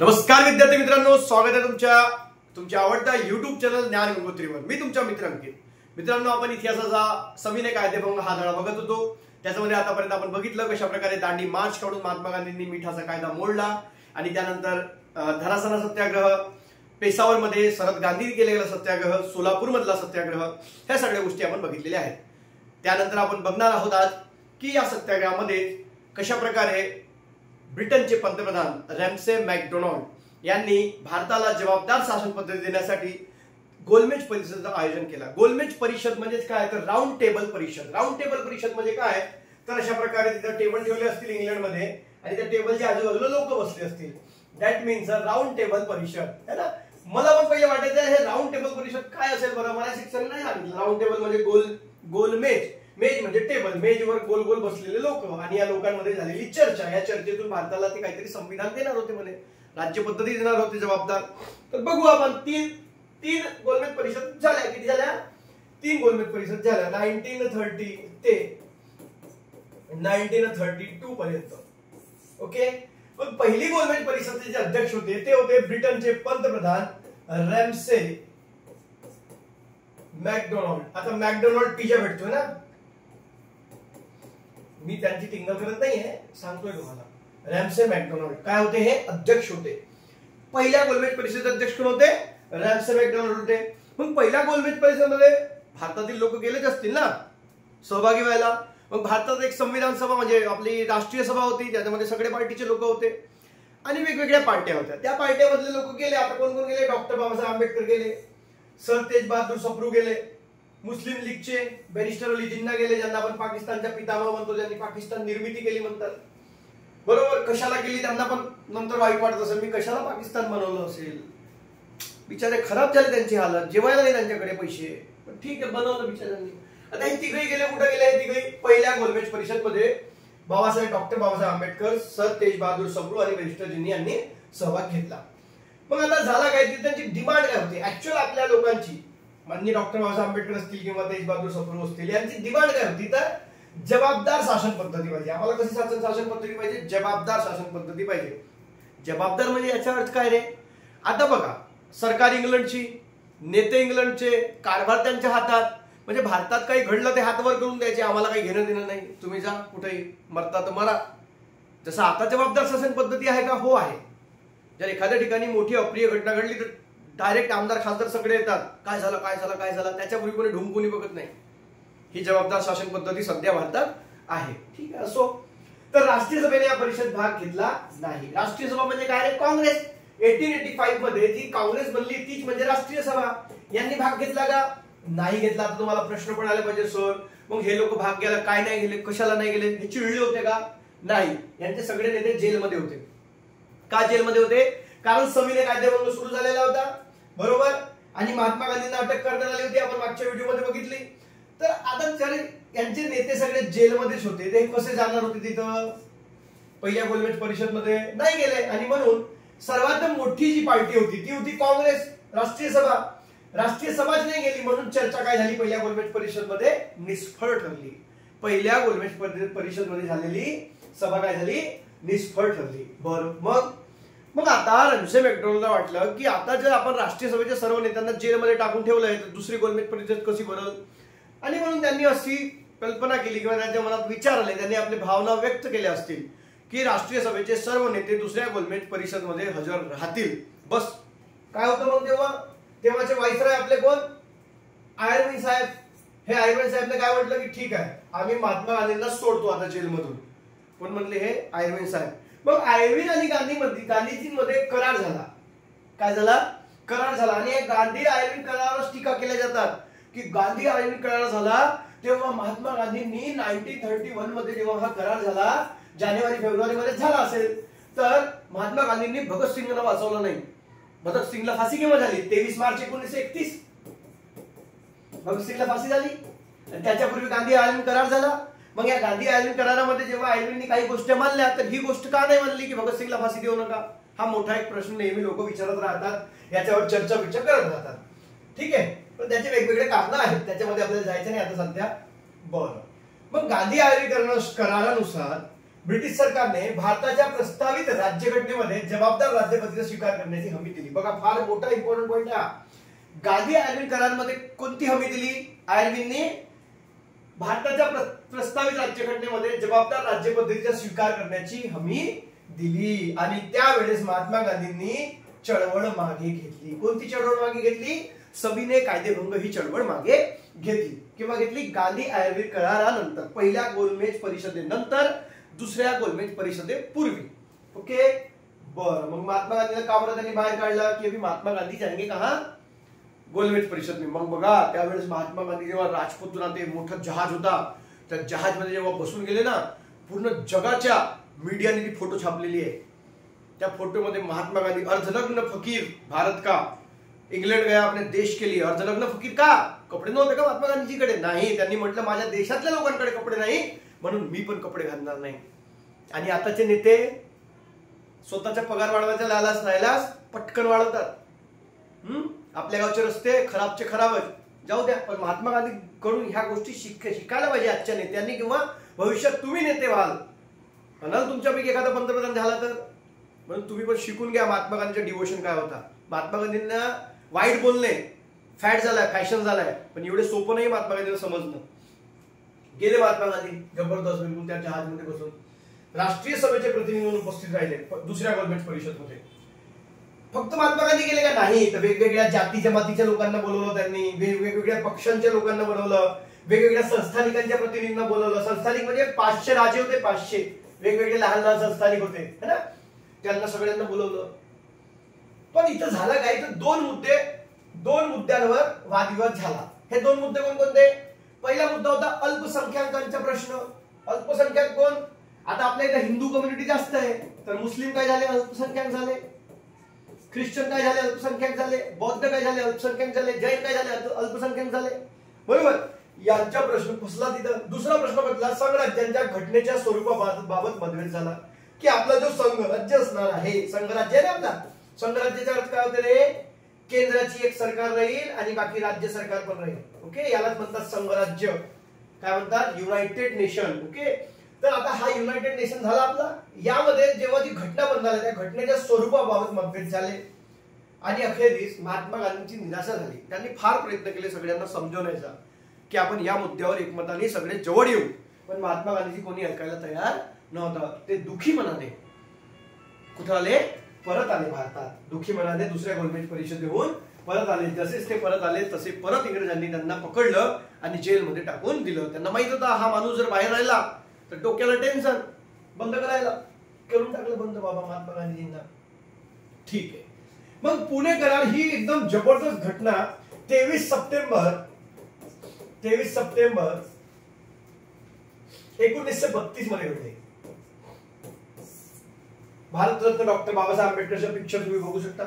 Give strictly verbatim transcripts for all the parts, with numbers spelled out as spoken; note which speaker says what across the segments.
Speaker 1: नमस्कार विद्यार्थी मित्रांनो, स्वागत आहे तुमच्या तुमच्या आवडत्या युट्यूब चॅनल ज्ञान गंगोत्रीवर। मी तुमचा मित्र अंकित। मित्रांनो, आपण इतिहासाचा सविनय कायदेभंग हा धडा बघत होतो। त्याच्यामध्ये आतापर्यंत आपण बघितलं कशा प्रकारे दांडी मार्च काढून महात्मा गांधींनी मिठाचा कायदा मोडला आणि त्यानंतर धरासना सत्याग्रह, पेशावर मध्ये शरद गांधी केलेला सत्याग्रह, सोलापूर मधला सत्याग्रह, ह्या सगळ्या गोष्टी आपण बघितलेल्या आहेत। त्यानंतर आपण बघणार आहोत आज की या सत्याग्रहामध्ये कशा प्रकारे ब्रिटनचे पंतप्रधान रॅमसे मॅकडोनाल्ड यांनी भारताला जबाबदार शासन पद्धती देण्यासाठी गोलमेज परिषदेचं आयोजन केलं। गोलमेज परिषद म्हणजे काय तर राऊंड टेबल परिषद। राऊंड टेबल परिषद म्हणजे काय तर अशा प्रकारे तिथे टेबल ठेवले असतील इंग्लंडमध्ये आणि त्या टेबलच्या आजूबाजूला लोक बसले असतील। That means a round table परिषद है ना। मला पण पहिले वाटायचं हे राऊंड टेबल परिषद काय असेल बरं, मला शिक्षण नाही सांगितलं। राऊंड टेबल म्हणजे गोल गोलमेज, मेज म्हणजे टेबल, मेजवर गोल गोल बसलेले लोक आणि या लोकांमध्ये झालेली चर्चा, या चर्चेतून भारताला ते काहीतरी संविधान देणार होते, म्हणे राज्य पद्धती देणार होते जबाबदार। तर बघू आपण तीन तीन गोलमेज परिषद झाल्या। किती झाल्या? तीन गोलमेज परिषद झाल्या नाईन्टीन थर्टी ते नाईन्टीन थर्टी टू पर्यंत। ओके, पण पहिली गोलमेज परिषदेचे जे अध्यक्ष होते ते होते ब्रिटनचे पंतप्रधान रॅमसे मॅकडोनाल्ड। आता मॅकडोनाल्ड पिझ्झा भेटतोय ना, मी त्यांची टिंगल करत नाहीये, सांगतोय तुम्हाला। रॅमसे मॅकडोनाल्ड काय होते? हे अध्यक्ष होते। पहिल्या गोलमेज परिषदेचे अध्यक्ष कोण होते? रॅमसे मॅकडोनाल्ड होते। मग पहिल्या गोलमेज परिषदेमध्ये भारतातील लोक गेलेच असतील ना सहभागी व्हायला। मग भारतात एक संविधान सभा म्हणजे आपली राष्ट्रीय सभा होती, त्याच्यामध्ये सगळे पार्टीचे लोक होते आणि वेगवेगळ्या पार्ट्या होत्या। त्या पार्ट्यामधले लोक गेले। आता कोण कोण गेले? डॉक्टर बाबासाहेब आंबेडकर गेले, सर तेज बहादूर सप्रू गेले, मुस्लिम लीगचे बॅरिस्टर अली जिन्ना गेले, ज्यांना आपण पाकिस्तानच्या पितामह म्हणतो, ज्यांनी पाकिस्तान निर्मिती केली म्हणतात, बरोबर। कशाला केली त्यांना पण नंतर वाईट वाटत असेल, मी कशाला पाकिस्तान बनवलं असेल, बिचारे खराब झाले त्यांची हालत, जेवायला नाही त्यांच्याकडे पैसे, पण ठीक आहे बनवलं बिचाऱ्यांनी। आता हे तिघही गेले, कुठे गेले हे तिघही? पहिल्या गोलमेज परिषदमध्ये बाबासाहेब डॉक्टर बाबासाहेब आंबेडकर, सर तेज बहादूर सप्रू आणि बॅरिस्टर जिन्ना यांनी सहभाग घेतला। मग आता झाला काय, त्यांची डिमांड काय होती ऍक्च्युअल आपल्या लोकांची, माननीय डॉक्टर बाबासाहेब आंबेडकर असतील किंवा तेज बहादूर सप्रू असतील, यांची डिमांड काय होती तर जबाबदार शासन पद्धती पाहिजे। आम्हाला कशी शासन शासन पद्धती पाहिजे? जबाबदार शासन पद्धती पाहिजे। जबाबदार म्हणजे याचा अर्थ काय रे? आता बघा, सरकार इंग्लंडची, नेते इंग्लंडचे, कारभार त्यांच्या हातात, म्हणजे भारतात काही घडलं ते हातवर करून द्यायचे, आम्हाला काही घेणं देणं नाही, तुम्ही जा कुठेही, मरता तर मरा। जसं आता जबाबदार शासन पद्धती आहे का? हो आहे। जर एखाद्या ठिकाणी मोठी अप्रिय घटना घडली तर डायरेक्ट आमदार खासदार सगळे येतात, काय झालं काय झालं काय झालं, त्याच्यापूर्वी कोणी ढुंकून बघत नाही। ही जबाबदार शासन पद्धती सध्या भारतात आहे, ठीक आहे। असो, तर राष्ट्रीय सभेने या परिषद भाग घेतला नाही। राष्ट्रीय सभा म्हणजे काय रे? काँग्रेस अठराशे पचासी मध्ये जी काँग्रेस बनली तीच म्हणजे राष्ट्रीय सभा। यांनी भाग घेतला का? नाही घेतला। तर तुम्हाला प्रश्न पण आले पाहिजे, सर मग हे लोक भाग घ्यायला काय नाही गेले, कशाला नाही गेले, हे चिडले होते का? नाही, यांचे सगळे नेते जेलमध्ये होते। का जेलमध्ये होते? कारण सविनय कायदेभंग सुरू झालेला होता, बरोबर, आणि महात्मा गांधींना अटक करण्यात आली होती, आपण मागच्या व्हिडिओमध्ये बघितली। तर आता जर यांचे नेते सगळे जेलमध्येच होते, ते कसे जाणार होते तिथं? पहिल्या गोलमेज परिषदमध्ये नाही गेले, आणि म्हणून सर्वात मोठी जी पार्टी होती ती होती काँग्रेस। राष्ट्रीय सभा राष्ट्रीय सभाच नाही गेली, म्हणून चर्चा काय झाली? पहिल्या गोलमेज परिषदमध्ये निष्फळ ठरली। पहिल्या गोलमेज परिषदमध्ये झालेली सभा काय झाली? निष्फळ ठरली। बरं, मग मग आता रॅमसे मॅकडोनाल्डला वाटलं की आता जर आपण राष्ट्रीय सभेच्या सर्व नेत्यांना जेलमध्ये टाकून ठेवलंय तर दुसरी गोलमेज परिषद कशी भरल, आणि म्हणून त्यांनी अशी कल्पना केली किंवा त्यांच्या मनात विचार आले, त्यांनी आपली भावना व्यक्त केल्या असतील की राष्ट्रीय सभेचे सर्व नेते दुसऱ्या गोलमेज परिषदमध्ये हजर राहतील। बस काय होतं मग तेव्हा? तेव्हाचे व्हाईसरॉय आपले कोण? आयर्विन साहेब। हे आयर्विन साहेबने काय म्हटलं की ठीक आहे, आम्ही महात्मा गांधींना सोडतो आता जेलमधून। कोण म्हणले? हे आयर्विन साहेब। मग आयर्विन आणि गांधी मध्ये गांधीजींमध्ये करार झाला। काय झाला? करार झाला। आणि गांधी आयर्विन करारावर टीका केल्या जातात की गांधी आयर्विन करार झाला तेव्हा महात्मा गांधींनी नाईन्टीन थर्टी वन मध्ये जेव्हा हा करार झाला, जानेवारी फेब्रुवारी मध्ये झाला असेल, तर महात्मा गांधींनी भगतसिंगला वाचवलं नाही। भगतसिंगला फाशी केव्हा झाली? तेवीस मार्च एकोणीसशे एकतीस भगतसिंगला फाशी झाली, आणि त्याच्यापूर्वी गांधी आयर्विन करार झाला। मग या गांधी आयर्विन करारामध्ये जेव्हा आयर्विननी काही गोष्टी मानल्या, तर ही गोष्ट का नाही मानली की भगतसिंगला फाशी देऊ नका? हा मोठा एक प्रश्न नेहमी लोक विचारत राहतात, याच्यावर चर्चा विचार करत राहतात, ठीक आहे। पण त्याचे वेगवेगळे कारण आहेत, त्याच्यामध्ये आपल्याला जायचं नाही आता सध्या। बरं, मग गांधी आयर्विन करारानुसार ब्रिटिश सरकारने भारताच्या प्रस्तावित राज्यघटनेमध्ये जबाबदार राज्यपद्धतीचा स्वीकार करण्याची हमी दिली. बघा फार मोठा इम्पॉर्टंट पॉइंट हा. गांधी आयर्विन करारामध्ये कोणती हमी दिली? आयर्विनने भारताच्या प्रस्तावित राज्यघटनेमध्ये जबाबदार राज्यपद्धतीचा स्वीकार करण्याची हमी दिली. आणि त्यावेळेस महात्मा गांधींनी चळवळ मागे घेतली. कोणती चळवळ मागे घेतली? सविनय कायदेभंग ही चळवळ मागे घेतली. किंवा घेतली? गांधी आयर्विन करारानंतर, पहिल्या गोलमेज परिषदेनंतर, दुसऱ्या गोलमेज परिषदेपूर्वी. ओके, बरं. मग महात्मा गांधीला का बरं त्यांनी बाहेर काढला की अभी महात्मा गांधी जाएंगे कहा? गोलमेज परिषद में. मग बघा त्यावेळेस महात्मा गांधी जेव्हा राजपुतना ते मोठा जहाज होता, त्या जहाजमध्ये जेव्हा बसून गेले ना, पूर्ण जगाच्या मीडियाने ती फोटो छापलेली आहे. त्या फोटोमध्ये महात्मा गांधी अर्धनग्न फकीर, भारत का इंग्लंड गया अपने देश के लिए. अर्धनग्न फकीर का? कपडे नव्हते का महात्मा गांधीजीकडे? नाही. त्यांनी म्हटलं माझ्या देशातल्या लोकांकडे कपडे नाही म्हणून मी पण कपडे घालणार नाही. आणि आताचे नेते स्वतःचा पगार वाढवायचा लालास राहिलास पटकन वाढवतात. हम्म आपल्या गावचे रस्ते खराबचे खराबच जाऊ द्या, पण महात्मा गांधी कडून ह्या गोष्टी शिक शिकायला पाहिजे आजच्या नेत्यांनी, किंवा भविष्यात तुम्ही नेते व्हाल, म्हणाल तुमच्यापैकी एखादा पंतप्रधान झाला तर. म्हणून तुम्ही पण शिकून घ्या महात्मा गांधीचा डिवोशन काय होता. महात्मा गांधींना वाईट बोलणे फॅट झालाय, फॅशन झालाय, पण एवढे सोपं नाही महात्मा गांधीला समजणं. गेले महात्मा गांधी जबरदस्त बिलकुल त्या जहाजमध्ये बसून राष्ट्रीय सभेचे प्रतिनिधी म्हणून उपस्थित राहिले दुसऱ्या गोलमेज परिषदमध्ये. फक्त महात्मा गांधी गेले का? नाही, तर वेगवेगळ्या जाती जमातीच्या लोकांना बोलवलं त्यांनी, वेगवेगळ्या पक्षांच्या लोकांना बोलवलं, वेगवेगळ्या संस्थानिकांच्या प्रतिनिधींना बोलवलं. संस्थानिक म्हणजे पाचशे राजे होते, पाचशे वेगवेगळे लहान लहान संस्थानिक होते है ना, त्यांना सगळ्यांना बोलवलं. पण इथं झालं काय, तर दोन मुद्दे दोन मुद्द्यांवर वादविवाद झाला. हे दोन मुद्दे कोणकोणते? पहिला मुद्दा होता अल्पसंख्याकांचा प्रश्न. अल्पसंख्याक कोण? आता आपल्या इथे हिंदू कम्युनिटी जास्त आहे, तर मुस्लिम काय झाले? अल्पसंख्याक झाले. ख्रिश्चन काय झाले? अल्पसंख्याक झाले. बौद्ध काय झाले? अल्पसंख्याक झाले. जैन काय झाले? अल्पसंख्याक झाले. बरोबर, यांचा प्रश्न फसला तिथं. दुसरा प्रश्न बदला, संघराज्यांच्या घटनेच्या स्वरूपाबाबत मतभेद झाला, की आपला जो संघराज्य असणार आहे, संघराज्य आहे ना आपला, संघराज्याचा अर्थ काय होते रे? केंद्राची एक सरकार राहील आणि बाकी राज्य सरकार पण राहील. ओके, यालाच म्हणतात संघराज्य. काय म्हणतात? United nation. ओके, तर आता हा युनायटेड नेशन झाला आपला. यामध्ये जेव्हा जी घटना बंद झाली, त्या घटनेच्या स्वरूपाबाबत मतभेद झाले आणि अखेरीस महात्मा गांधींची निराशा झाली. त्यांनी फार प्रयत्न केले सगळ्यांना समजवण्याचा, की आपण या मुद्द्यावर एकमताने सगळे जवळ येऊ, पण महात्मा गांधीजी कोणी ऐकायला तयार नव्हतं. ते दुखी मनाने कुठे आले? परत आले भारतात. दुखी मनाने दुसऱ्या गोलमेज परिषदेहून परत आले. जसेच ते परत आले तसे परत इंग्रजांनी त्यांना पकडलं आणि जेलमध्ये टाकून दिलं. त्यांना माहित होता हा माणूस जर बाहेर राहिला तर डोक्याला टेन्शन, बंद करायला. करून टाकलं बंद बाबा महात्मा गांधीजींना. ठीक आहे. मग पुणे करार ही एकदम जबरदस्त घटना तेवीस सप्टेंबर तेवीस सप्टेंबर एकोणीसशे बत्तीस मध्ये घडली. भारतरत्न डॉक्टर बाबासाहेब आंबेडकरचा पिक्चर तुम्ही बघू शकता.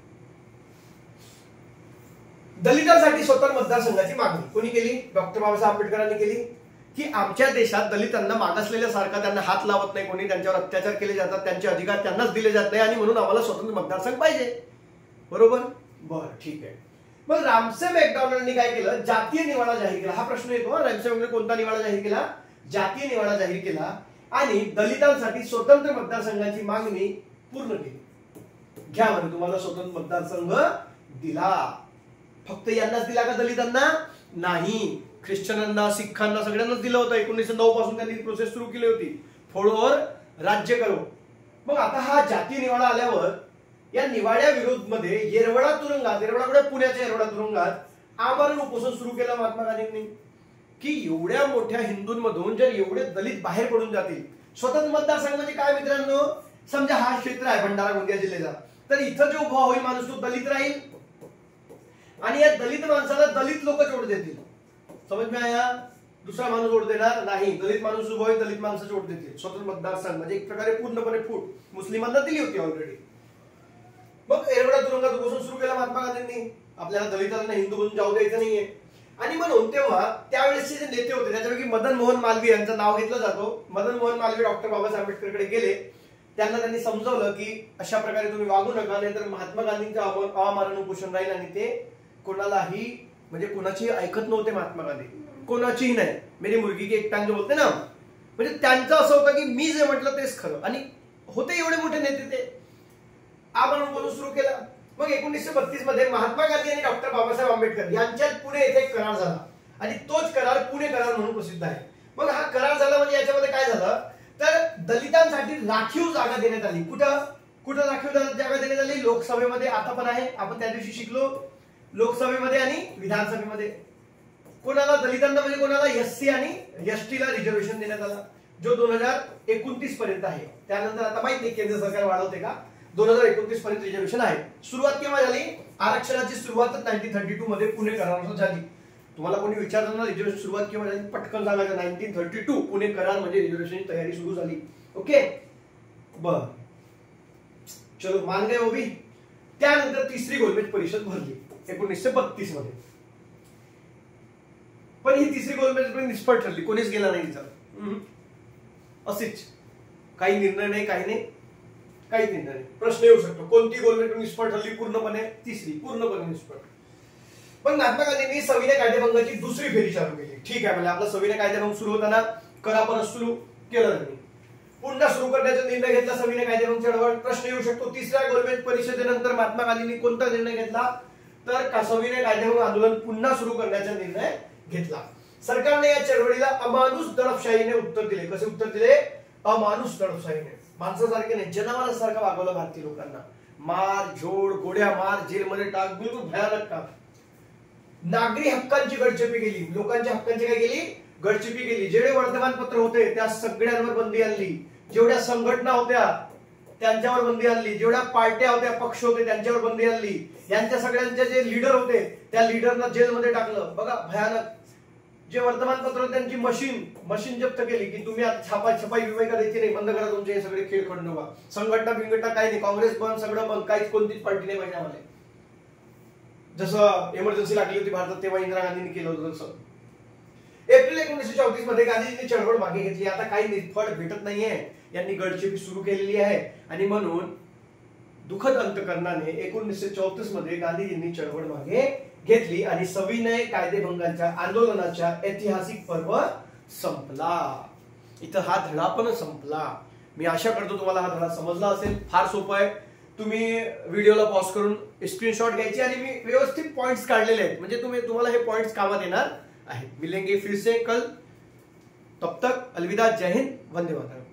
Speaker 1: दलितांसाठी स्वतंत्र मतदारसंघाची मागणी कोणी केली? डॉक्टर बाबासाहेब आंबेडकरांनी केली, की आमच्या देशात दलितांना मागासलेल्या सारखा त्यांना हात लावत नाही कोणी, त्यांच्यावर अत्याचार केले जातात, त्यांचे अधिकार त्यांनाच दिले जात नाही, आणि म्हणून आम्हाला स्वतंत्र मतदारसंघ पाहिजे. बरोबर, बरं ठीक आहे. मग रामसे मॅकडॉनल्डनी काय केलं? जातीय निवाडा जाहीर केला. हा प्रश्न येतो, रामसे मॅकडॉनल्ड कोणता निवाडा जाहीर केला? जातीय निवाडा जाहीर केला आणि दलितांसाठी स्वतंत्र मतदारसंघाची मागणी पूर्ण केली. घ्या म्हणजे तुम्हाला स्वतंत्र मतदारसंघ दिला. फक्त यांनाच दिला का दलितांना? नाही, ख्रिश्चनांना, सिखांना, सगळ्यांनाच दिलं होतं. एकोणीसशे नऊ पासून त्यांनी प्रोसेस सुरू केली होती, फोडो और राज्य करो. मग आता हा जातीय निवाडा आल्यावर या निवाड्या विरोध मध्ये येरवडा तुरुंगात, येरवडा पुण्याच्या येरवडा तुरुंगात आमरण उपोषण सुरू केलं महात्मा गांधींनी, की एवढ्या मोठ्या हिंदूंमधून जर एवढे दलित बाहेर पडून जातील. स्वतंत्र मतदारसंघ म्हणजे काय मित्रांनो? समजा हा क्षेत्र आहे भंडारा गोंदिया जिल्ह्याचा, तर इथं जो उभा होईल माणूस तो दलित राहील आणि या दलित माणसाला दलित लोक जोड देतील. समज में आया? दुसरा माणूस जोड देणार नाही. दलित माणूस उभा होईल, दलित माणसं जोड देतील. स्वतंत्र मतदारसंघ म्हणजे एक प्रकारे पूर्णपणे फूट मुस्लिमांना दिली होती ऑलरेडी. मग येरवडा तुरुंगात उपोषण सुरू केलं महात्मा गांधींनी. आपल्याला दलितांना हिंदू म्हणून जाऊ द्यायचं नाहीये. आणि म्हणून तेव्हा त्यावेळेसचे जे नेते होते त्याच्यापैकी मदन मोहन मालवीय यांचं नाव घेतलं जातो. मदन मोहन मालवीय डॉक्टर बाबासाहेब आंबेडकरकडे गेले. त्यांना त्यांनी समजवलं की अशा प्रकारे तुम्ही वागू नका, नाहीतर महात्मा गांधींचं अवमानन उपोषण राहील. आणि ते कोणालाही म्हणजे कोणाची ऐकत नव्हते महात्मा गांधी, कोणाचीही नाही. मेरी मुर्गी की एक टांग जो बोलते ना, म्हणजे त्यांचं असं होतं की मी जे म्हटलं तेच खरं, आणि होते एवढे मोठे नेते ते. आपण बोलून सुरू केलं. मग एकोणीसशे बत्तीस मध्ये महात्मा गांधी आणि डॉक्टर बाबासाहेब आंबेडकर यांच्यात पुणे येथे एक करार झाला आणि तोच करार पुणे करार म्हणून प्रसिद्ध आहे. मग हा करार झाला म्हणजे याच्यामध्ये काय झालं तर दलितांसाठी राखीव जागा देण्यात आली. कुठं कुठं राखीव जागा देण्यात आली? लोकसभेमध्ये. आता पण आहे, आपण त्या दिवशी शिकलो. लोकसभेमध्ये आणि विधानसभेमध्ये. कोणाला? दलितांना म्हणजे कोणाला? एससी आणि एसटी ला रिझर्वेशन देण्यात आला, जो दोन हजार एकोणतीस पर्यंत आहे. त्यानंतर आता माहित नाही केंद्र सरकार वाढवते का. दोन हजार एकोणतीस पर्यंत रिझर्वेशन आहे. सुरुवात केव्हा झाली? आरक्षणाची सुरुवात नाईन्टीन थर्टी टू मध्ये पुणे करारानुसार झाली. तुम्हाला कोणी विचारलं ना रिझर्वेशन सुरुवात केव्हा झाली, पटकन सांगायचं नाईन्टीन थर्टी टू पुणे करार म्हणजे रिझर्वेशनची तयारी सुरू झाली. ओके बर, चलो मान गए वो भी. त्यानंतर तिसरी गोलमेज परिषद भरली एकोणीसशे बत्तीस मध्ये. पण ही तिसरी गोलमेज निष्फळ ठरली, कोणीच गेला नाही तिचा. असेच काही निर्णय नाही, काही नाही, काही निर्णय नाही. प्रश्न येऊ शकतो कोणती गोलमेज निष्फळ ठरली? पूर्णपणे तिसरी, पूर्णपणे निष्फळ. पण महात्मा गांधींनी सविनय कायदेभंगाची दुसरी फेरी चालू केली. ठीक आहे, म्हणजे आपला सविनय कायदेभंग सुरू होताना करा परत सुरू केलं त्यांनी. पुन्हा सुरू करण्याचा निर्णय घेतला सविनय कायदेभंग चळवळ. प्रश्न येऊ शकतो तिसऱ्या गोलमेज परिषदेनंतर महात्मा गांधींनी कोणता निर्णय घेतला तर सविनय कायदेभंग आंदोलन पुन्हा सुरू करण्याचा निर्णय घेतला. सरकारने या चळवळीला अमानुष दडपशाहीने उत्तर दिले. कसे उत्तर दिले? अमानुष दडपशाहीने. माणसासारखे नाही, जनावरांसारखं वागवलं भारतीय लोकांना. मार झोड, गोड्या मार, जेलमध्ये टाक, बिलकुल भयानक काम. नागरी हक्कांची गडचेपी केली. लोकांच्या हक्कांची काय केली? गडचेपी केली. जेवढे वर्तमानपत्र होते त्या सगळ्यांवर बंदी आणली. जेवढ्या संघटना होत्या त्यांच्यावर बंदी आणली. जेवढ्या पार्ट्या होत्या, पक्ष होते त्यांच्यावर बंदी आणली. यांच्या सगळ्यांचे जे लीडर होते त्या लीडरना जेलमध्ये टाकलं. बघा भयानक. जे वर्तमानपत्र त्यांची मशीन मशीन जप्त केली की तुम्ही आता छापा छपाई बिपाई करायची नाही, बंद करा तुमचे हे सगळे खेळ खंडोबा. संघटना बिंगटना काही नाही, काँग्रेस बंद, सगळं बंद, काहीच कोणतीच पार्टी नाही पाहिजे आम्हाला. जसं इमर्जन्सी लागली होती भारतात तेव्हा इंदिरा गांधींनी केलं होतं तसं. एप्रिल एकोणीसशे चौतीस मध्ये गांधीजींनी चळवळ मागे घेतली. आता काही निष्फळ भेटत नाहीये, यांनी गडचेपी सुरू केलेली आहे आणि म्हणून दुःखद अंतकरणाने एकोणीसशे चौतीस मध्ये गांधीजींनी चळवळ मागे घेतली आणि सविनय कायदेभंगाच्या आंदोलनाचा ऐतिहासिक पर्व संपला. इथं हा धडा पण संपला. मी आशा करतो तुम्हाला हा धडा समजला असेल. फार सोपं आहे. तुम्ही व्हिडिओला पॉज करून स्क्रीनशॉट घ्यायची आणि मी व्यवस्थित पॉइंट्स काढलेले आहेत, म्हणजे तुम्ही तुम्हाला हे पॉइंट्स कामात येणार आहेत. मिलेंगे फिर से कल, तब तक अलविदा, जय हिंद, वंदे मातरम.